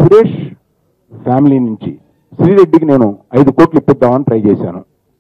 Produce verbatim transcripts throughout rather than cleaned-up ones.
Suresh family నుంచి శ్రీరెడ్డికి నేను ఐదు కోట్లు ఇప్పిద్దామని ట్రై చేశాను,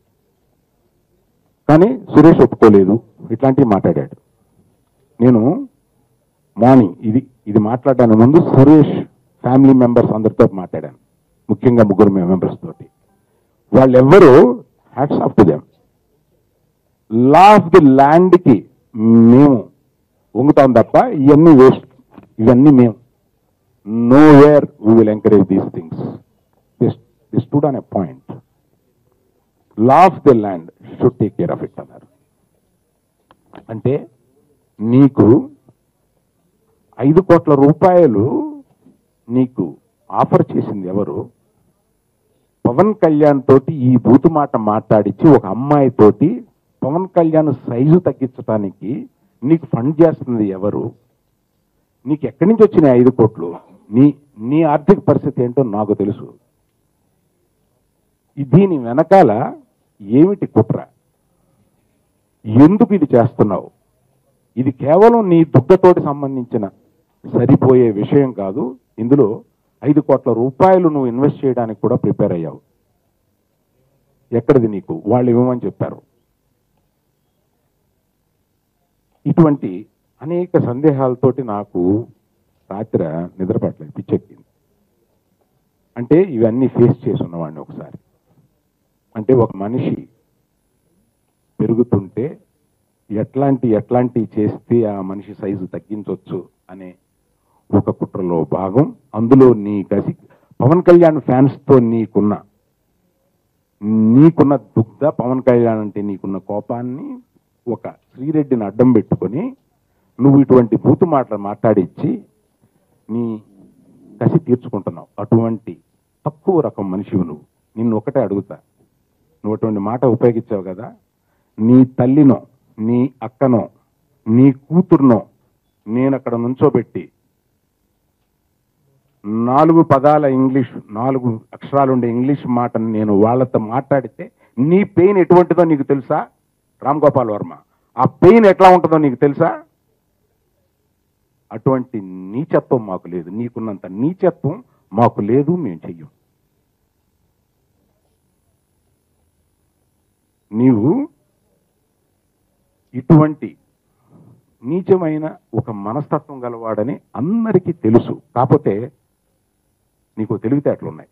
కానీ సురేష్ ఒప్పుకోలేదు, ఇట్లాంటివి మాట్లాడాడు. నేను మార్నింగ్ ఇది ఇది మాట్లాడడానికి ముందు సురేష్ ఫ్యామిలీ మెంబర్స్ అందరితో మాట్లాడాను, ముఖ్యంగా ముగ్గురు మెంబర్స్ తోటి. వాళ్ళెవ్వరూ hats off to them. Law of the ల్యాండ్కి మేము వంగుతాం తప్ప ఇవన్నీ వేస్ట్, ఇవన్నీ మేము no where we will encourage these things. The stood on a point. Law of the land should take care of it అన్నారు. అంటే నీకు ఐదు కోట్ల రూపాయలు నీకు ఆఫర్ చేసింది ఎవరు? పవన్ కళ్యాణ్ తోటి ఈ బూతు మాట మాట్లాడించి ఒక అమ్మాయి తోటి పవన్ కళ్యాణ్ సైజు తగ్గించడానికి నీకు ఫండ్ చేస్తుంది ఎవరు? నీకు ఎక్కడి నుంచి వచ్చినాయి ఐదు కోట్లు? నీ నీ ఆర్థిక పరిస్థితి ఏంటో నాకు తెలుసు. దీని వెనకాల ఏమిటి కుట్ర? ఎందుకు ఇది చేస్తున్నావు? ఇది కేవలం నీ దుగ్గతోటి సంబంధించిన సరిపోయే విషయం కాదు. ఇందులో ఐదు కోట్ల రూపాయలు నువ్వు ఇన్వెస్ట్ చేయడానికి కూడా ప్రిపేర్ అయ్యావు. ఎక్కడిది నీకు? వాళ్ళు ఇవ్వమని చెప్పారు. ఇటువంటి అనేక సందేహాలతోటి నాకు రాత్రి నిద్రపట్టలేదు, పిచ్చెక్కింది. అంటే ఇవన్నీ ఫేస్ చేసి ఉన్నవాడిని ఒకసారి. అంటే ఒక మనిషి పెరుగుతుంటే ఎట్లాంటి ఎట్లాంటి చేస్తే ఆ మనిషి సైజు తగ్గించవచ్చు అనే ఒక కుట్రలో భాగం. అందులో నీ కసి పవన్ కళ్యాణ్ ఫ్యాన్స్తో నీకున్న నీకున్న దుగ్ధ, పవన్ కళ్యాణ్ అంటే నీకున్న కోపాన్ని ఒక శ్రీరెడ్డిని అడ్డం పెట్టుకొని నువ్వు ఇటువంటి బూతు మాటలు మాట్లాడించి నీ కసి తీర్చుకుంటున్నావు. అటువంటి తక్కువ రకం మనిషివి నువ్వు. నిన్ను ఒకటే అడుగుతా, నువ్వు అటువంటి మాట ఉపయోగించావు కదా, నీ తల్లినో నీ అక్కనో నీ కూతురునో నేను అక్కడ నుంచోబెట్టి నాలుగు పదాల ఇంగ్లీష్, నాలుగు అక్షరాలుండే ఇంగ్లీష్ మాటను నేను వాళ్ళతో మాట్లాడితే నీ పెయిన్ ఎటువంటిదో నీకు తెలుసా రామ్ గోపాల్ వర్మ? ఆ పెయిన్ ఎట్లా ఉంటుందో నీకు తెలుసా? అటువంటి నీచత్వం మాకు లేదు. నీకున్నంత నీచత్వం మాకు లేదు, మేము చెయ్యం. నీవు ఇటువంటి నీచమైన ఒక మనస్తత్వం గలవాడని అందరికీ తెలుసు. కాకపోతే నీకు తెలివితేటలున్నాయి.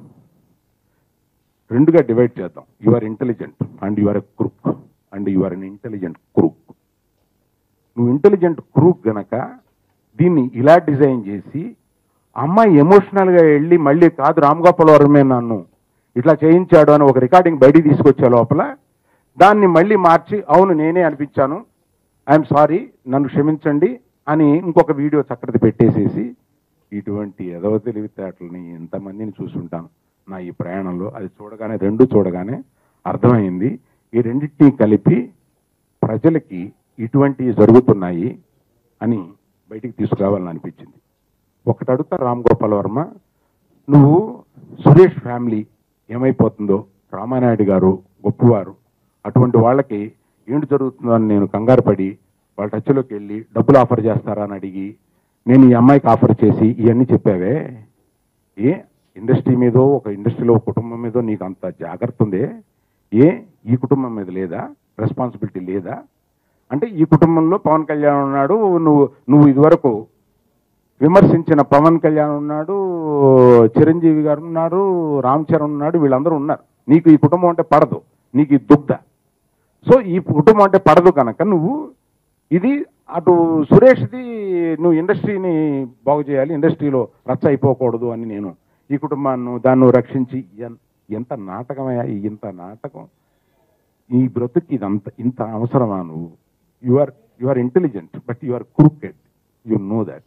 రెండుగా డివైడ్ చేద్దాం. You are intelligent and you are a crook and you are an intelligent crook. నువ్వు ఇంటెలిజెంట్ క్రూక్ గనక దీన్ని ఇలా డిజైన్ చేసి అమ్మాయి ఎమోషనల్గా వెళ్ళి మళ్ళీ కాదు రామ్ గోపాల్ వర్మే నన్ను ఇట్లా చేయించాడు అని ఒక రికార్డింగ్ బయటికి తీసుకొచ్చే లోపల దాన్ని మళ్ళీ మార్చి అవును నేనే అనిపించాను, ఐఎమ్ సారీ, నన్ను క్షమించండి అని ఇంకొక వీడియో చక్కటి పెట్టేసేసి, ఇటువంటి ఎదవ తెలివితేటలని ఎంతమందిని చూసుంటాను నా ఈ ప్రయాణంలో. అది చూడగానే రెండు చూడగానే అర్థమైంది. ఈ రెండింటినీ కలిపి ప్రజలకి ఇటువంటివి జరుగుతున్నాయి అని బయటికి తీసుకురావాలని అనిపించింది. ఒకటి అడుగుతా రామ్ గోపాల్ వర్మ, నువ్వు సురేష్ ఫ్యామిలీ ఏమైపోతుందో, రామానాయుడు గారు గొప్పవారు, అటువంటి వాళ్ళకి ఏంటి జరుగుతుందో అని నేను కంగారు పడి వాళ్ళ టచ్లోకి వెళ్ళి డబ్బులు ఆఫర్ చేస్తారా అని అడిగి నేను ఈ అమ్మాయికి ఆఫర్ చేసి ఇవన్నీ చెప్పావే. ఏ ఇండస్ట్రీ మీదో ఒక ఇండస్ట్రీలో కుటుంబం మీదో నీకు అంత జాగ్రత్త ఉందే? ఏ ఈ కుటుంబం మీద లేదా రెస్పాన్సిబిలిటీ లేదా? అంటే ఈ కుటుంబంలో పవన్ కళ్యాణ్ ఉన్నాడు, నువ్వు నువ్వు ఇదివరకు విమర్శించిన పవన్ కళ్యాణ్ ఉన్నాడు, చిరంజీవి గారు ఉన్నారు, రామ్ చరణ్ ఉన్నాడు, వీళ్ళందరూ ఉన్నారు. నీకు ఈ కుటుంబం అంటే పడదు, నీకు ఈ దుగ్ధ. సో ఈ కుటుంబం అంటే పడదు కనుక నువ్వు ఇది అటు సురేష్ది నువ్వు ఇండస్ట్రీని బాగు చేయాలి, ఇండస్ట్రీలో రచ్చ అయిపోకూడదు అని నేను ఈ కుటుంబాన్ని దాన్ని రక్షించి ఎంత నాటకమయ్యా ఇంత నాటకం ఈ బ్రతుకి ఇదంత ఇంత అవసరమా? నువ్వు you are you are intelligent but you are crooked, you know that.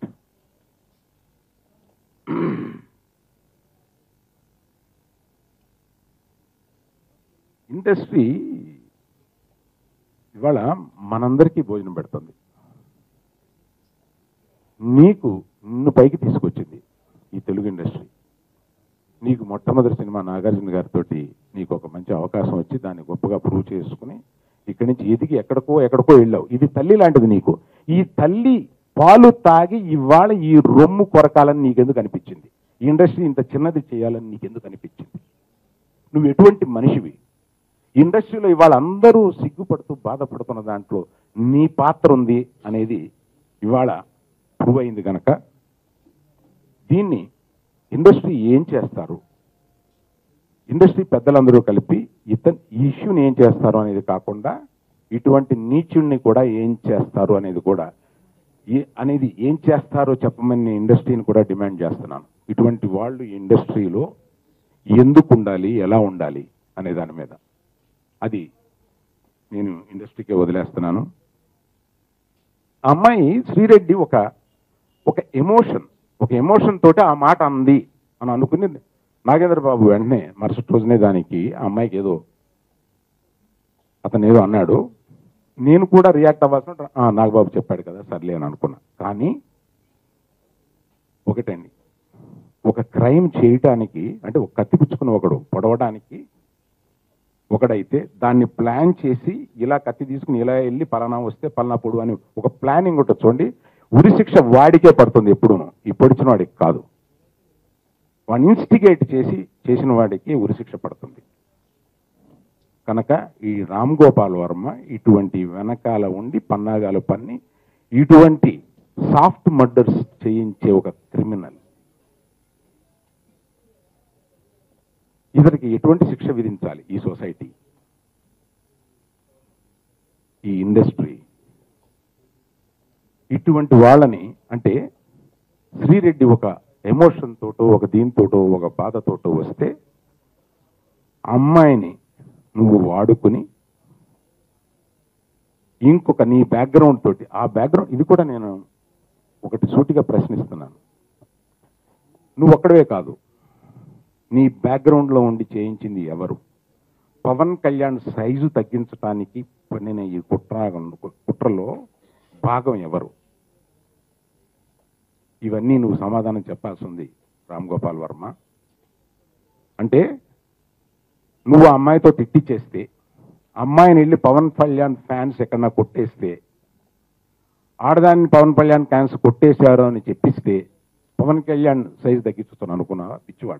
Industry ఇవాళ మనందరికీ భోజనం పెడుతుంది. నీకు నిన్ను పైకి తీసుకొచ్చింది ఈ తెలుగు ఇండస్ట్రీ. నీకు మొట్టమొదటి సినిమా నాగార్జున గారితో నీకు ఒక మంచి అవకాశం వచ్చి దాన్ని గొప్పగా ప్రూవ్ చేసుకుని ఇక్కడి నుంచి ఎదిగి ఎక్కడికో ఎక్కడికో వెళ్ళావు. ఇది తల్లి లాంటిది నీకు. ఈ తల్లి పాలు తాగి ఇవాళ ఈ రొమ్ము కొరకాలని నీకెందుకు అనిపించింది? ఈ ఇండస్ట్రీ ఇంత చిన్నది చేయాలని నీకు ఎందుకు అనిపించింది? నువ్వు ఎటువంటి మనిషివి? ఇండస్ట్రీలో ఇవాళ అందరూ సిగ్గుపడుతూ బాధపడుతున్న దాంట్లో నీ పాత్ర ఉంది అనేది ఇవాళ ప్రూవ్ అయింది కనుక దీన్ని ఇండస్ట్రీ ఏం చేస్తారు, ఇండస్ట్రీ పెద్దలందరూ కలిపి ఇతను ఈ ఇష్యూని ఏం చేస్తారు అనేది కాకుండా ఇటువంటి నీచుణ్ణి కూడా ఏం చేస్తారు అనేది కూడా ఏ అనేది ఏం చేస్తారో చెప్పమని ఇండస్ట్రీని కూడా డిమాండ్ చేస్తున్నాను. ఇటువంటి వాళ్ళు ఈ ఇండస్ట్రీలో ఎందుకు ఉండాలి, ఎలా ఉండాలి అనే దాని మీద అది నేను ఇండస్ట్రీకే వదిలేస్తున్నాను. అమ్మాయి శ్రీరెడ్డి ఒక ఒక ఎమోషన్ ఒక ఎమోషన్ తోటి ఆ మాట అంది అని అనుకుని నాగేంద్ర బాబు వెంటనే మరుసటి రోజునే దానికి ఆ అమ్మాయికి ఏదో అతను ఏదో అన్నాడు. నేను కూడా రియాక్ట్ అవ్వాల్సిన నాగబాబు చెప్పాడు కదా సర్లే అని అనుకున్నా. కానీ ఒకటండి, ఒక క్రైమ్ చేయటానికి అంటే ఒక కత్తి పుచ్చుకుని ఒకడు పొడవడానికి ఒకడైతే దాన్ని ప్లాన్ చేసి ఇలా కత్తి తీసుకుని ఇలా వెళ్ళి పలానా వస్తే పలానా పొడు అని ఒక ప్లానింగ్ ఉంటుంది చూడండి. ఉరి శిక్ష వాడికే పడుతుంది ఎప్పుడూను, ఈ పొడిచిన వాడికి కాదు. వాడిని ఇన్స్టిగేట్ చేసి చేసిన వాడికి ఉరి శిక్ష పడుతుంది. కనుక ఈ రామ్ గోపాల్ వర్మ ఇటువంటి వెనకాల ఉండి పన్నాగాలు పన్ని ఇటువంటి సాఫ్ట్ మర్డర్స్ చేయించే ఒక క్రిమినల్. ఇతనికి ఎటువంటి శిక్ష విధించాలి ఈ సొసైటీ, ఈ ఇండస్ట్రీ? ఇటువంటి వాళ్ళని అంటే శ్రీరెడ్డి ఒక ఎమోషన్ తోటో ఒక దీంతోటో ఒక బాధతోటో వస్తే అమ్మాయిని నువ్వు వాడుకుని ఇంకొక నీ బ్యాక్గ్రౌండ్ తోటి ఆ బ్యాక్గ్రౌండ్ ఇది కూడా నేను ఒకటి సూటిగా ప్రశ్నిస్తున్నాను. నువ్వు ఒక్కడవే కాదు, నీ బ్యాక్గ్రౌండ్లో ఉండి చేయించింది ఎవరు? పవన్ కళ్యాణ్ సైజు తగ్గించడానికి పన్నిన ఈ కుట్ర కుట్రలో భాగం ఎవరు? ఇవన్నీ నువ్వు సమాధానం చెప్పాల్సి ఉంది రామ్ గోపాల్ వర్మ. అంటే నువ్వు ఆ అమ్మాయితో తిట్టిచ్చేస్తే, అమ్మాయిని వెళ్ళి పవన్ కళ్యాణ్ ఫ్యాన్స్ ఎక్కడన్నా కొట్టేస్తే, ఆడదాన్ని పవన్ కళ్యాణ్ ఫ్యాన్స్ కొట్టేశారు అని చెప్పిస్తే పవన్ కళ్యాణ్ సైజు తగ్గించుతాను అనుకున్నావా? పిచ్చివాడ.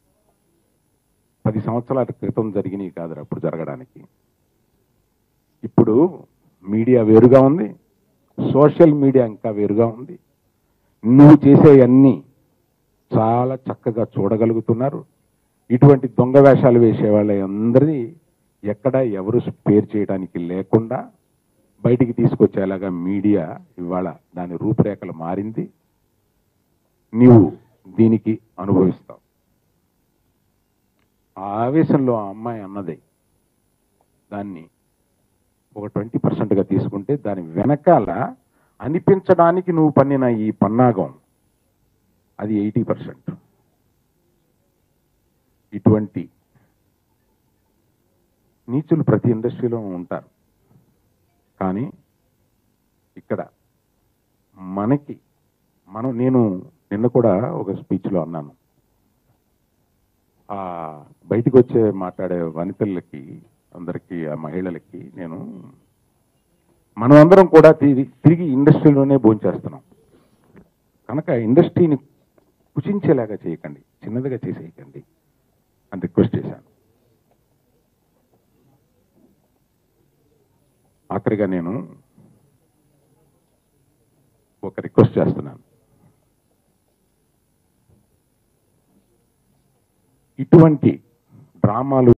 పది సంవత్సరాల క్రితం జరిగినవి కాదు అప్పుడు జరగడానికి. ఇప్పుడు మీడియా వేరుగా ఉంది, సోషల్ మీడియా ఇంకా వేరుగా ఉంది. నువ్వు చేసేవన్నీ చాలా చక్కగా చూడగలుగుతున్నారు. ఇటువంటి దొంగ వేషాలు వేసే వాళ్ళందరినీ ఎక్కడ ఎవరు స్పేర్ చేయడానికి లేకుండా బయటికి తీసుకొచ్చేలాగా మీడియా ఇవాళ దాని రూపురేఖలు మారింది. నీవు దీనికి అనుభవిస్తావు. ఆ ఆవేశంలో ఆ అమ్మాయి అన్నది దాన్ని ఒక ట్వంటీ పర్సెంట్గా తీసుకుంటే దాని వెనకాల అనిపించడానికి నువ్వు పన్నిన ఈ పన్నాగం అది ఎయిటీ పర్సెంట్. ఇటువంటి నీచులు ప్రతి ఇండస్ట్రీలో ఉంటారు. కానీ ఇక్కడ మనకి మనం నేను నిన్న కూడా ఒక స్పీచ్లో అన్నాను, ఆ బయటికి వచ్చే మాట్లాడే వనితలకి అందరికీ ఆ మహిళలకి నేను మనం అందరం కూడా తిరిగి తిరిగి ఇండస్ట్రీలోనే భోంచేస్తున్నాం కనుక ఇండస్ట్రీని కుచించేలాగా చేయకండి, చిన్నదిగా చేసేయకండి అని రిక్వెస్ట్ చేశాను. ఆఖరిగా నేను ఒక రిక్వెస్ట్ చేస్తున్నాను. ఇటువంటి డ్రామాలు